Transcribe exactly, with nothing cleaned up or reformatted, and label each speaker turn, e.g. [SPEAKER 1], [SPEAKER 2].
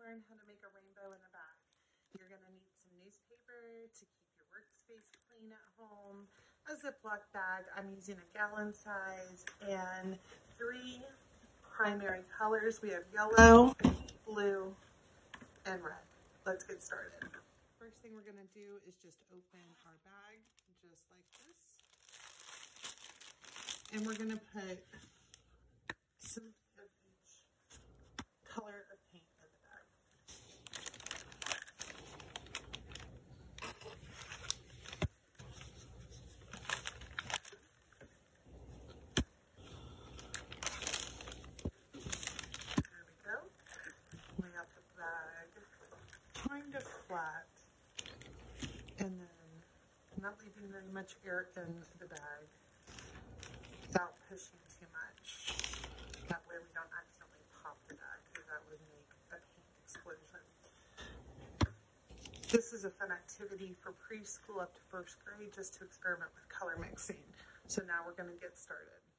[SPEAKER 1] learn how to make a rainbow in a bag. You're going to need some newspaper to keep your workspace clean at home, a Ziploc bag, I'm using a gallon size, and three primary colors. We have yellow, blue, and red. Let's get started. First thing we're going to do is just open our bag, just like this. And we're going to put some of each color of paint in the bag. There we go. Lay out the bag kind of flat, and then not leaving very much air in the bag without pushing too much. That way we don't accidentally pop the bag, because that would make a paint explosion. This is a fun activity for preschool up to first grade, just to experiment with color mixing. So now we're going to get started.